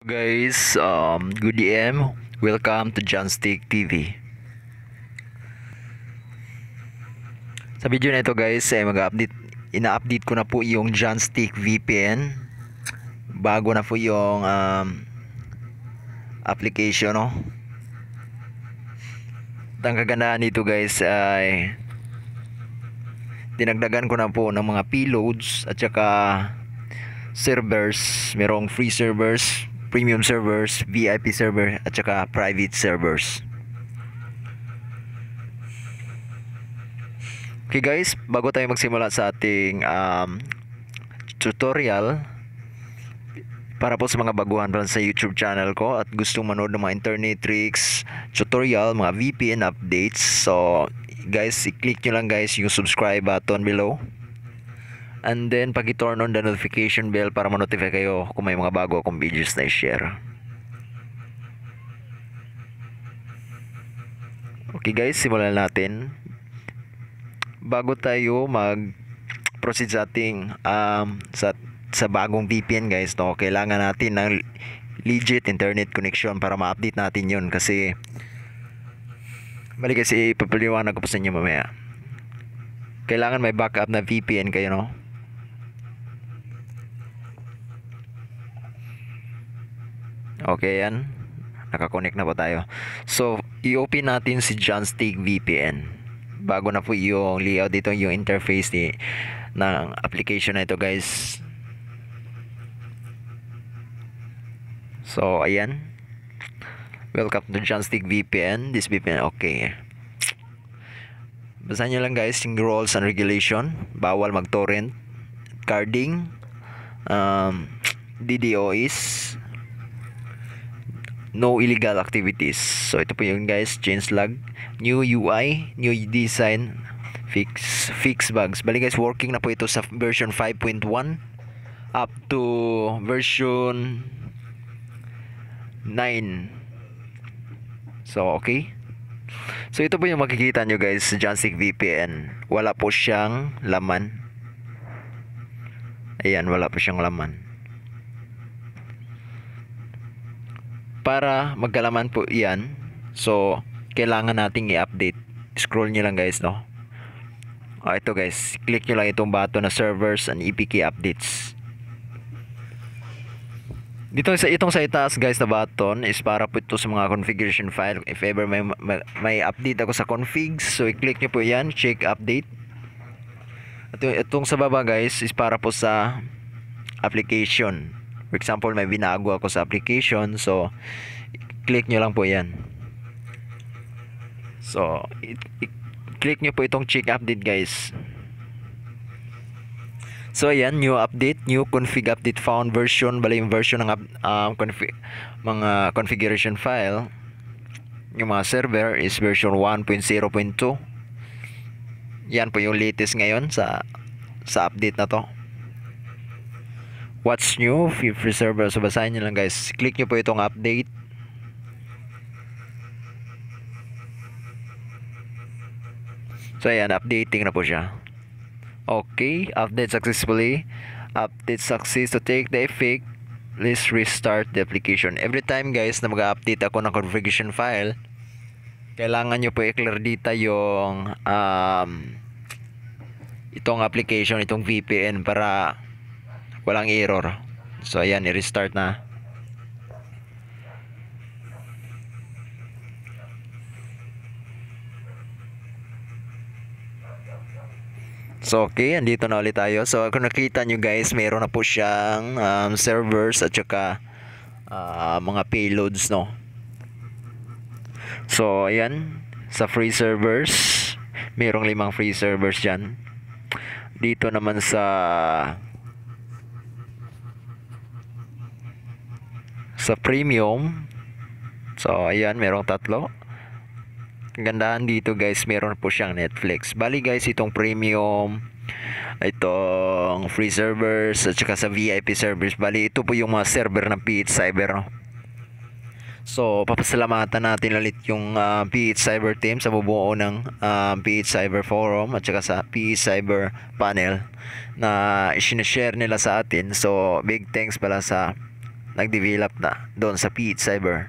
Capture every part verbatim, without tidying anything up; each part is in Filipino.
Guys, um, good D M. Welcome to John Stick T V. Sa video na ito guys, ay mag-update, ina-update ko na po yung John Stick V P N. Bago na po yung um, application, no? At ang kagandahan nito guys ay dinagdagan ko na po ng mga payloads at saka servers. Merong free servers, premium servers, V I P server at saka private servers. Okay guys, bago tayo magsimula sa ating um, tutorial, para po sa mga baguhan pa sa YouTube channel ko at gustong manood ng mga internet tricks, tutorial, mga V P N updates, so guys, i-click nyo lang guys yung subscribe button below. And then, pag-turn on the notification bell para ma-notify kayo kung may mga bago akong videos na i-share. Okay guys, simulan natin. Bago tayo mag-proceed sa ating um, sa, sa bagong V P N guys, no, kailangan natin ng legit internet connection para ma-update natin yun. Kasi, bali kasi ipapaliwanag ko pa sa inyo mamaya. Kailangan may backup na V P N kayo, no? Okay, yan. Nakakonect na po tayo. So, i-open natin si John Stick V P N. Bago na po yung layout dito, yung interface ni, ng application na ito, guys. So, ayan. Welcome to John Stick V P N. This V P N, okay. Basahin nyo lang, guys, yung rules and regulation. Bawal mag-torrent, carding, um, D DoS, no illegal activities. So ito po yung guys, change log, new U I, new design, fix fix bugs. Bali guys, working na po ito sa version five point one up to version nine. So okay. So ito po yung makikita nyo guys sa John Stick V P N. Wala po siyang laman. Ayan, wala po siyang laman. Para magkalaman po yan, so kailangan nating i-update. Scroll nyo lang guys, no? O, ito guys, click nyo lang itong button na servers and E P K updates. Dito sa itong sa itaas guys na button is para po ito sa mga configuration file. If ever may, may, may update ako sa configs, so i-click nyo po yan, check update. At itong sa baba guys is para po sa application. For example, may binago ako sa application, so click nyo lang po yan. So i-click nyo po itong check update guys. So ayan, new update, new config update found version. Bali yung version ng um, config, mga configuration file, yung mga server is version one point zero point two. Yan po yung latest ngayon sa sa update na to. What's new? Free server. So basahin nyo lang guys. Click nyo po itong update. So ayan, updating na po siya. Okay, update successfully. Update success to take the effect. Let's restart the application. Every time guys na mag-update ako ng configuration file, kailangan nyo po i-clear dito yung um, itong application, itong V P N para walang error. So ayan, i-restart na. So okay, andito na ulit tayo. So kung nakita nyo guys, meron na po siyang um, servers at saka uh, mga payloads, no? So ayan, sa free servers, merong limang free servers dyan. Dito naman sa sa premium, so ayan, merong tatlo. Ang gandahan dito guys, meron po siyang Netflix. Bali guys, itong premium, itong free servers at saka sa V I P servers, bali ito po yung mga server ng P H Cyber, no? So papasalamatan natin ulit yung uh, P H Cyber team sa bubuo ng uh, P H Cyber forum at saka sa P H Cyber panel na i-share nila sa atin. So big thanks pala sa nag-develop na doon sa P H Cyber.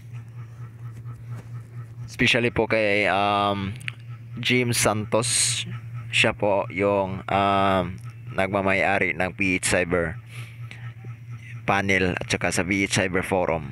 Especially po kay um, James Santos. Siya po yung um, nagmamay-ari ng P H Cyber panel at saka sa P H Cyber Forum.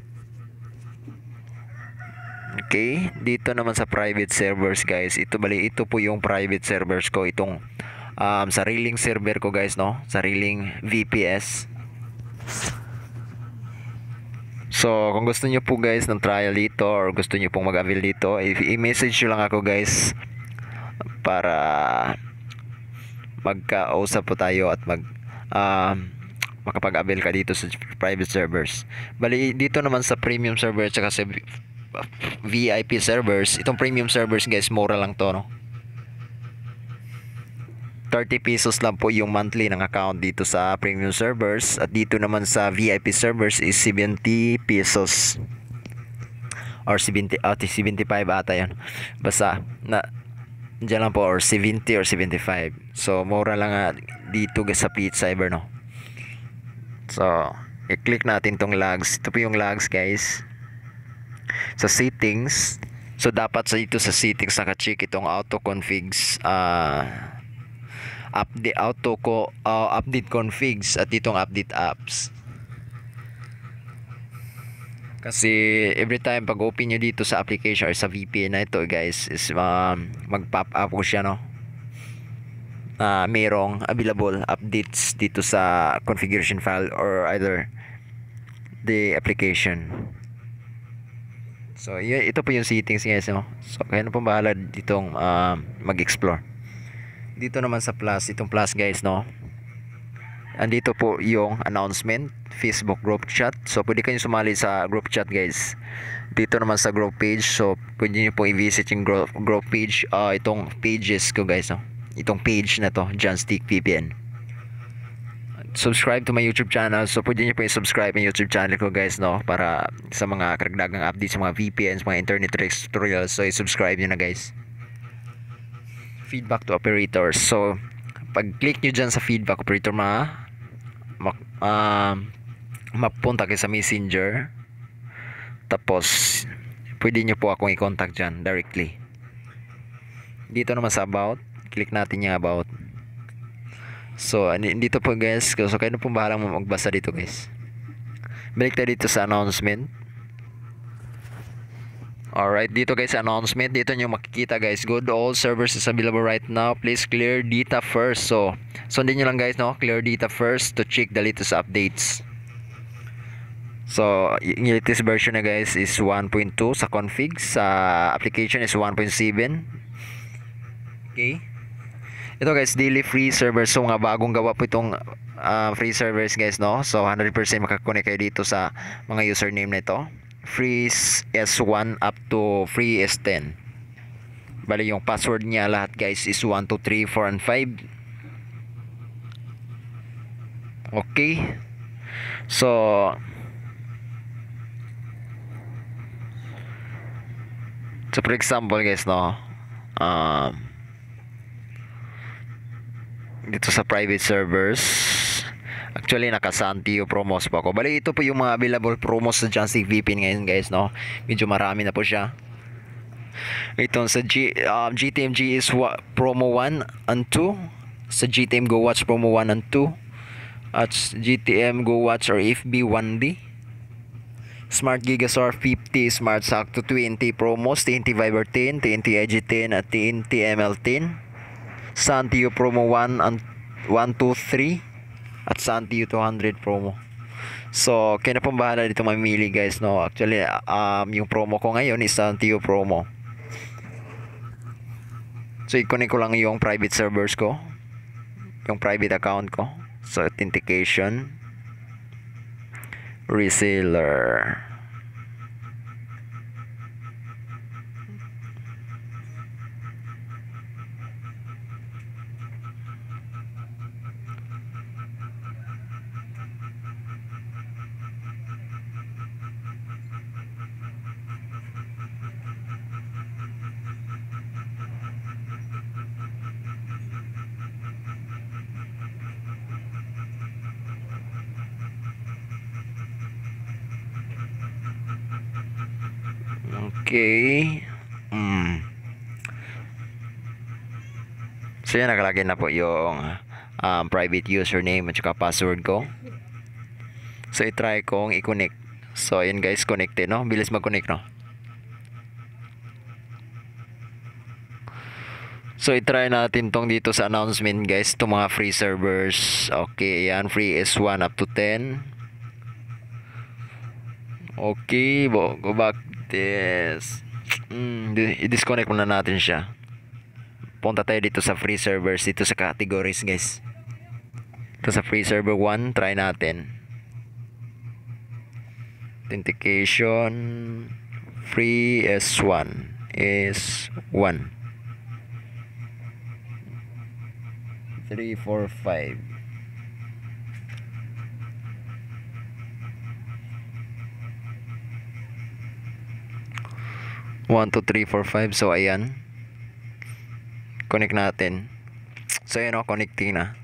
Okay, dito naman sa private servers guys, ito bali ito po yung private servers ko, itong um, sariling server ko guys, no, sariling V P S. So kung gusto niyo po guys ng trial dito or gusto niyo pong mag-avail dito, i-message nyo lang ako guys para magkausap po tayo at mag uh, makapag-avail ka dito sa private servers. Bali dito naman sa premium server at saka sa V I P servers, itong premium servers guys, mura lang to, no, thirty pesos lang po yung monthly ng account dito sa premium servers, at dito naman sa V I P servers is seventy pesos or seventy, uh, seventy-five ata yun, basta na dyan lang po, or seventy or seventy-five. So mura lang uh, dito sa P H Cyber, no. So i-click natin tong logs. Ito po yung logs guys sa settings. So dapat sa ito sa settings naka-check itong auto configs, uh, update auto ko uh, update configs at itong update apps. Kasi every time pag open nyo dito sa application or sa V P N na ito guys is um, mag-pop up ko siya, no, uh, merong available updates dito sa configuration file or either the application. So y- ito po yung settings guys, no? So kaya na po bahala ditong uh, mag-explore. Dito naman sa plus, itong plus guys, no, andito po yung announcement, Facebook group chat. So pwede kayong sumali sa group chat guys. Dito naman sa group page, so pwede nyo po i-visit yung group, group page, uh, itong pages ko guys, no, itong page na to, Johnstick V P N. Subscribe to my YouTube channel, so pwede nyo po i-subscribe yung YouTube channel ko guys, no, para sa mga karagdagang updates sa mga V P Ns, mga internet tutorials. So i-subscribe nyo na guys. Feedback to operators, so pag click nyo dyan sa feedback operator, ma, ma uh, mapunta kayo sa messenger, tapos pwede nyo po akong i-contact dyan directly. Dito naman sa about, click natin yung about. So dito po guys, so kayo na po bahalang magbasa dito guys. Balik tayo dito sa announcement. Alright, dito guys, announcement, dito nyo makikita guys, good, all servers is available right now, please clear data first. So sundin nyo lang guys, no, clear data first to check the latest updates. So yung latest version na guys is one point two, sa config, sa application is one point seven. Okay, ito guys, daily free servers. So mga bagong gawa po itong uh, free servers guys, no. So one hundred percent makakonect kayo dito sa mga username na ito, free S one up to free S ten. Bali yung password niya lahat guys is one two three four and five. Okay, so so for example guys, no, um, dito sa private servers, actually naka Santio promos pa ako. Bali ito po yung mga available promos sa Johnstick V P N ngayon guys, no. Medyo marami na po siya. Itong sa G, uh, G T M G is wa, promo one and two. Sa G T M Go Watch promo one and two. At G T M Go Watch or F B one D. Smart Gigasaur fifty, Smart Sakto twenty promos, T N T Viber ten, T N T I G ten at T N T M L ten. Santio promo one and one two three at Santio two hundred promo. So kaya na pong bahala dito mamili guys, no. Actually um, yung promo ko ngayon is Santio promo. So i-connect ko lang yung private servers ko, yung private account ko. So authentication, reseller, Okay. Mm. So yan, nakalagay na po yung um, private username at saka password ko. So i-try kong i-connect. So ayun guys, connected no. Bilis mag-connect no. So i-try natin tong dito sa announcement guys, itong mga free servers. Okay, yan, free is one up to ten. Okay, bo, go back this. Mm, i-disconnect muna natin siya. Punta tayo dito sa free servers, dito sa categories guys. Ito sa free server one, try natin. Authentication free is one is one. three, four, five. one, two, three, four, five. So ayan, connect natin. So ayan o, connecting na.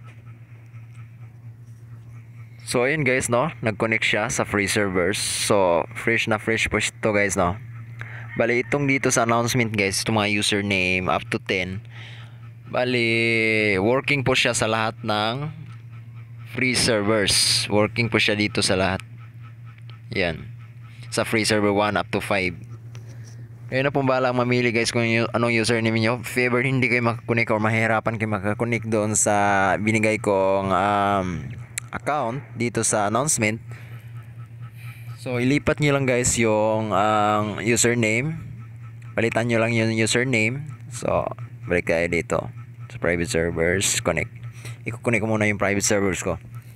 So ayun guys no, nag-connect siya sa free servers. So fresh na fresh po ito guys no. Bali itong dito sa announcement guys, itong mga username up to ten. Bali working po siya sa lahat ng free servers. Working po siya dito sa lahat. Yan. Sa free server one up to five. Kayo na pong balang mamili guys kung yung, anong username niyo. If ever hindi kayo makakunik or mahirapan kayo makakunik doon sa binigay kong um, account dito sa announcement. So ilipat nyo lang guys yung um, username. Palitan nyo lang yung username. So balik tayo dito sa private servers, connect. I-connect ko muna yung private servers ko.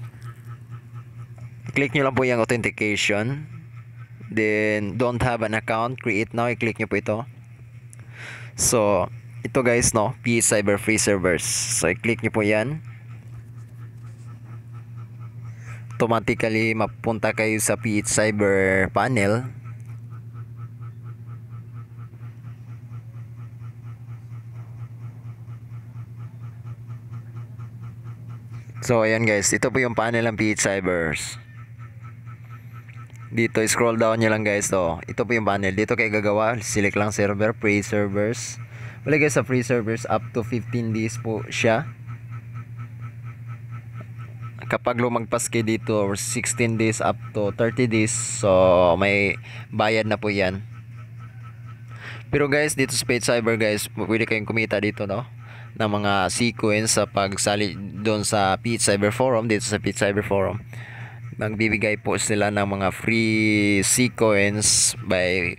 Click nyo lang po yung authentication. Then don't have an account, create now. I-click nyo po ito. So ito guys no, P H Cyber free servers. So i-click nyo po yan. Automatically mapunta kayo sa P H Cyber panel. So ayan guys, ito po yung panel ng P H Cybers. Dito scroll down nyo lang guys to. Ito po yung panel. Dito kayo gagawa, select lang server, free servers. Wala guys sa free servers up to fifteen days po siya. Kapag lumagpas kayo dito or sixteen days up to thirty days, so may bayad na po yan. Pero guys, dito sa P H Cyber guys, pwede kayong kumita dito no, ng mga sequence sa pagsali doon sa P H Cyber Forum. Dito sa P H Cyber Forum magbibigay po sila ng mga free sequence by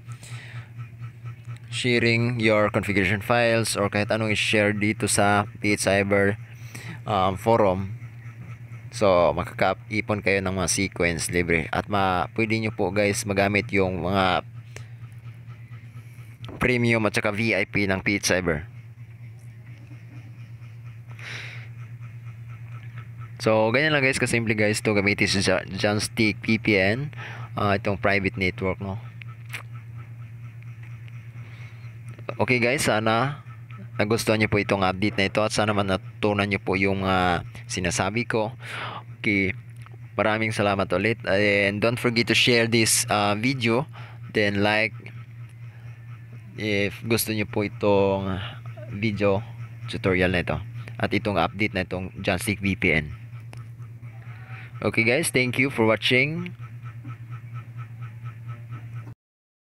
sharing your configuration files or kahit anong i-share dito sa P H Cyber um, Forum. So makakaipon kayo ng mga sequence libre at ma pwede nyo po guys magamit yung mga premium at saka V I P ng P H Cyber. So ganyan lang guys, kasimple guys to gamitin sa Janstick V P N, uh, itong private network no. Okay guys, sana nagustuhan nyo po itong update na ito at sana man natutunan nyo po yung uh, sinasabi ko. Okay, maraming salamat ulit and don't forget to share this uh, video, then like if gusto nyo po itong video tutorial na ito at itong update na itong Janstick V P N. Okay guys, thank you for watching.